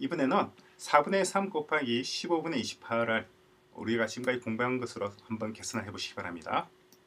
이번에는 4분의 3 곱하기 15분의 28을 우리가 지금까지 공부한 것으로 한번 계산을 해 보시기 바랍니다.